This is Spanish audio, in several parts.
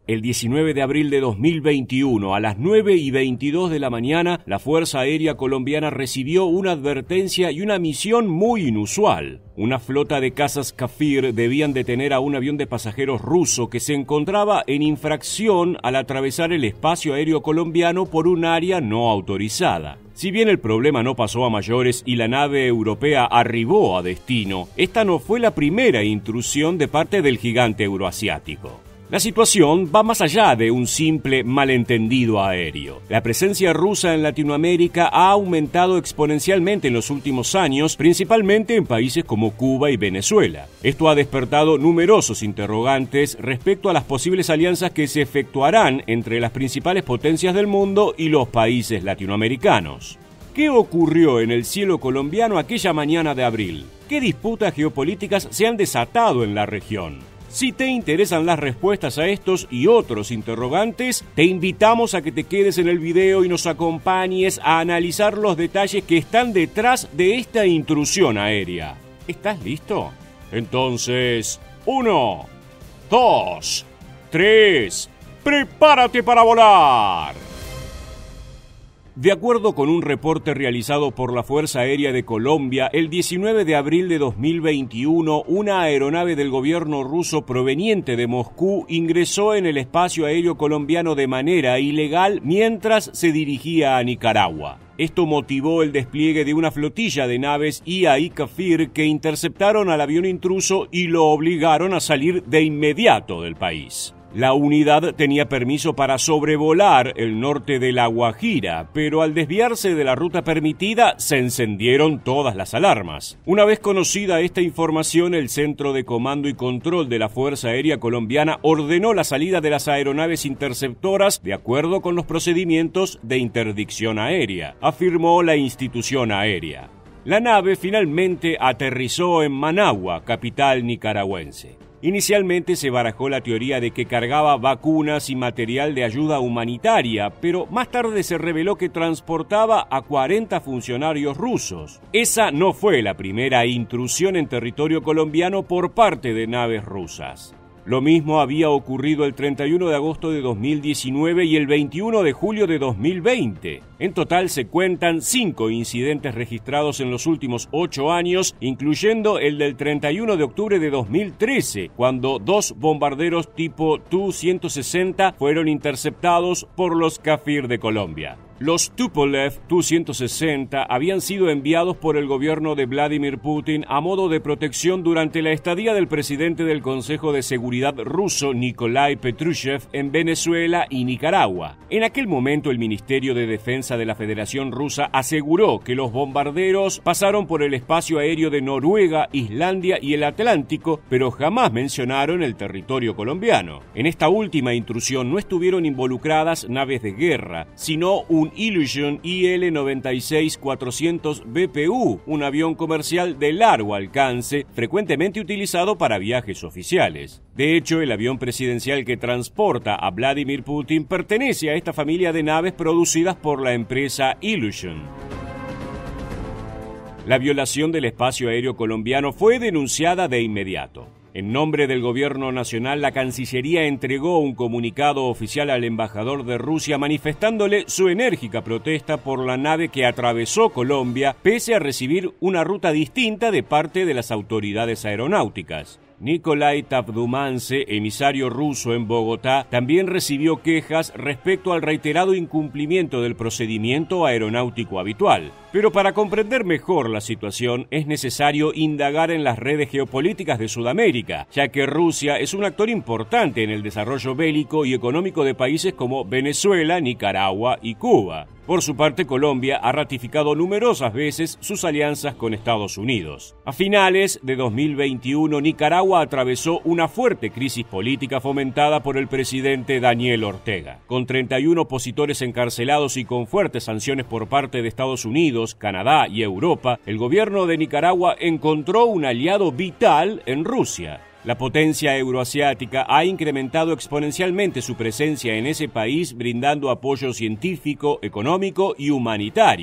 El 19 de abril de 2021, a las 9:22 de la mañana, la Fuerza Aérea Colombiana recibió una advertencia y una misión muy inusual. Una flota de cazas Kafir debían detener a un avión de pasajeros ruso que se encontraba en infracción al atravesar el espacio aéreo colombiano por un área no autorizada. Si bien el problema no pasó a mayores y la nave europea arribó a destino, esta no fue la primera intrusión de parte del gigante euroasiático. La situación va más allá de un simple malentendido aéreo. La presencia rusa en Latinoamérica ha aumentado exponencialmente en los últimos años, principalmente en países como Cuba y Venezuela. Esto ha despertado numerosos interrogantes respecto a las posibles alianzas que se efectuarán entre las principales potencias del mundo y los países latinoamericanos. ¿Qué ocurrió en el cielo colombiano aquella mañana de abril? ¿Qué disputas geopolíticas se han desatado en la región? Si te interesan las respuestas a estos y otros interrogantes, te invitamos a que te quedes en el video y nos acompañes a analizar los detalles que están detrás de esta intrusión aérea. ¿Estás listo? Entonces, 1, 2, 3, ¡prepárate para volar! De acuerdo con un reporte realizado por la Fuerza Aérea de Colombia, el 19 de abril de 2021, una aeronave del gobierno ruso proveniente de Moscú ingresó en el espacio aéreo colombiano de manera ilegal mientras se dirigía a Nicaragua. Esto motivó el despliegue de una flotilla de naves IAI Kafir que interceptaron al avión intruso y lo obligaron a salir de inmediato del país. La unidad tenía permiso para sobrevolar el norte de La Guajira, pero al desviarse de la ruta permitida se encendieron todas las alarmas. Una vez conocida esta información, el Centro de Comando y Control de la Fuerza Aérea Colombiana ordenó la salida de las aeronaves interceptoras de acuerdo con los procedimientos de interdicción aérea, afirmó la institución aérea. La nave finalmente aterrizó en Managua, capital nicaragüense. Inicialmente se barajó la teoría de que cargaba vacunas y material de ayuda humanitaria, pero más tarde se reveló que transportaba a 40 funcionarios rusos. Esa no fue la primera intrusión en territorio colombiano por parte de naves rusas. Lo mismo había ocurrido el 31 de agosto de 2019 y el 21 de julio de 2020. En total se cuentan 5 incidentes registrados en los últimos 8 años, incluyendo el del 31 de octubre de 2013, cuando 2 bombarderos tipo Tu-160 fueron interceptados por los Kafir de Colombia. Los Tupolev Tu-160 habían sido enviados por el gobierno de Vladimir Putin a modo de protección durante la estadía del presidente del Consejo de Seguridad ruso, Nikolai Patrushev, en Venezuela y Nicaragua. En aquel momento, el Ministerio de Defensa de la Federación Rusa aseguró que los bombarderos pasaron por el espacio aéreo de Noruega, Islandia y el Atlántico, pero jamás mencionaron el territorio colombiano. En esta última intrusión no estuvieron involucradas naves de guerra, sino un Illusion IL-96-400 BPU, un avión comercial de largo alcance, frecuentemente utilizado para viajes oficiales. De hecho, el avión presidencial que transporta a Vladimir Putin pertenece a esta familia de naves producidas por la empresa Illusion. La violación del espacio aéreo colombiano fue denunciada de inmediato. En nombre del gobierno nacional, la Cancillería entregó un comunicado oficial al embajador de Rusia manifestándole su enérgica protesta por la nave que atravesó Colombia, pese a recibir una ruta distinta de parte de las autoridades aeronáuticas. Nikolai Tavdumance, emisario ruso en Bogotá, también recibió quejas respecto al reiterado incumplimiento del procedimiento aeronáutico habitual. Pero para comprender mejor la situación es necesario indagar en las redes geopolíticas de Sudamérica, ya que Rusia es un actor importante en el desarrollo bélico y económico de países como Venezuela, Nicaragua y Cuba. Por su parte, Colombia ha ratificado numerosas veces sus alianzas con Estados Unidos. A finales de 2021, Nicaragua atravesó una fuerte crisis política fomentada por el presidente Daniel Ortega. Con 31 opositores encarcelados y con fuertes sanciones por parte de Estados Unidos, Canadá y Europa, el gobierno de Nicaragua encontró un aliado vital en Rusia. La potencia euroasiática ha incrementado exponencialmente su presencia en ese país, brindando apoyo científico, económico y humanitario.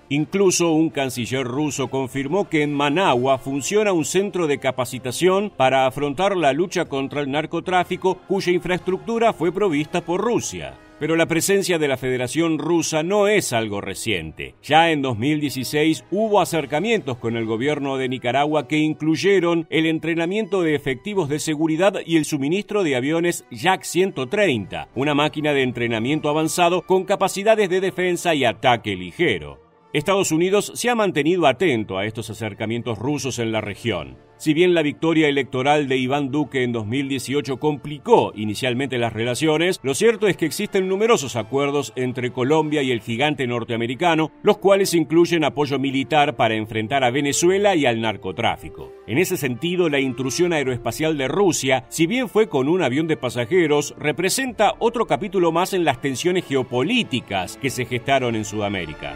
Incluso un canciller ruso confirmó que en Managua funciona un centro de capacitación para afrontar la lucha contra el narcotráfico, cuya infraestructura fue provista por Rusia. Pero la presencia de la Federación Rusa no es algo reciente. Ya en 2016 hubo acercamientos con el gobierno de Nicaragua que incluyeron el entrenamiento de efectivos de seguridad y el suministro de aviones Yak-130, una máquina de entrenamiento avanzado con capacidades de defensa y ataque ligero. Estados Unidos se ha mantenido atento a estos acercamientos rusos en la región. Si bien la victoria electoral de Iván Duque en 2018 complicó inicialmente las relaciones, lo cierto es que existen numerosos acuerdos entre Colombia y el gigante norteamericano, los cuales incluyen apoyo militar para enfrentar a Venezuela y al narcotráfico. En ese sentido, la intrusión aeroespacial de Rusia, si bien fue con un avión de pasajeros, representa otro capítulo más en las tensiones geopolíticas que se gestaron en Sudamérica.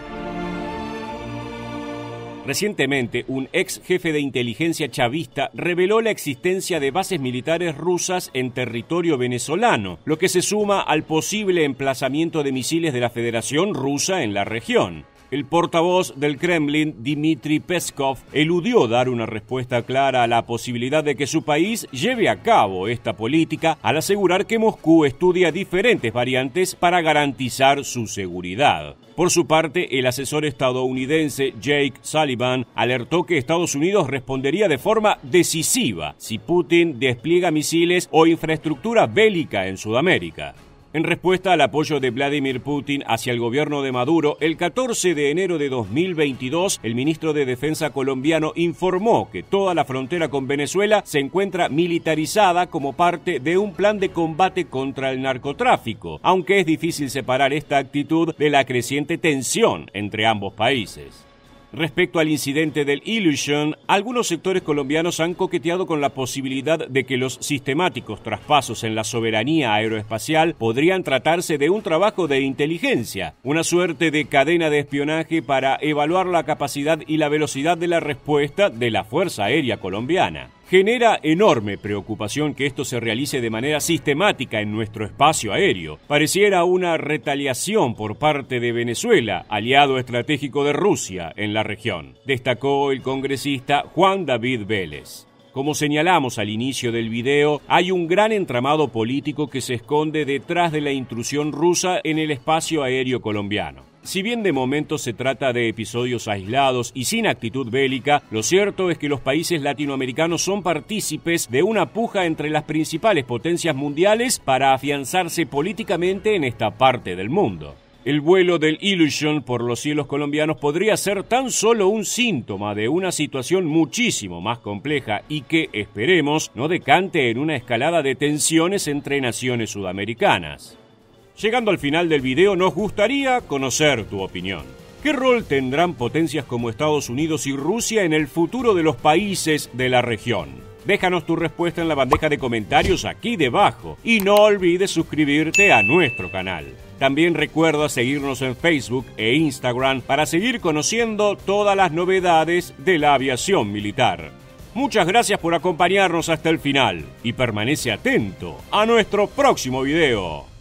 Recientemente, un ex jefe de inteligencia chavista reveló la existencia de bases militares rusas en territorio venezolano, lo que se suma al posible emplazamiento de misiles de la Federación Rusa en la región. El portavoz del Kremlin, Dmitry Peskov, eludió dar una respuesta clara a la posibilidad de que su país lleve a cabo esta política, al asegurar que Moscú estudia diferentes variantes para garantizar su seguridad. Por su parte, el asesor estadounidense Jake Sullivan alertó que Estados Unidos respondería de forma decisiva si Putin despliega misiles o infraestructura bélica en Sudamérica. En respuesta al apoyo de Vladimir Putin hacia el gobierno de Maduro, el 14 de enero de 2022, el ministro de Defensa colombiano informó que toda la frontera con Venezuela se encuentra militarizada como parte de un plan de combate contra el narcotráfico, aunque es difícil separar esta actitud de la creciente tensión entre ambos países. Respecto al incidente del Illusion, algunos sectores colombianos han coqueteado con la posibilidad de que los sistemáticos traspasos en la soberanía aeroespacial podrían tratarse de un trabajo de inteligencia, una suerte de cadena de espionaje para evaluar la capacidad y la velocidad de la respuesta de la Fuerza Aérea Colombiana. Genera enorme preocupación que esto se realice de manera sistemática en nuestro espacio aéreo. Pareciera una retaliación por parte de Venezuela, aliado estratégico de Rusia en la región, destacó el congresista Juan David Vélez. Como señalamos al inicio del video, hay un gran entramado político que se esconde detrás de la intrusión rusa en el espacio aéreo colombiano. Si bien de momento se trata de episodios aislados y sin actitud bélica, lo cierto es que los países latinoamericanos son partícipes de una puja entre las principales potencias mundiales para afianzarse políticamente en esta parte del mundo. El vuelo del Illusion por los cielos colombianos podría ser tan solo un síntoma de una situación muchísimo más compleja y que, esperemos, no decante en una escalada de tensiones entre naciones sudamericanas. Llegando al final del video, nos gustaría conocer tu opinión. ¿Qué rol tendrán potencias como Estados Unidos y Rusia en el futuro de los países de la región? Déjanos tu respuesta en la bandeja de comentarios aquí debajo y no olvides suscribirte a nuestro canal. También recuerda seguirnos en Facebook e Instagram para seguir conociendo todas las novedades de la aviación militar. Muchas gracias por acompañarnos hasta el final y permanece atento a nuestro próximo video.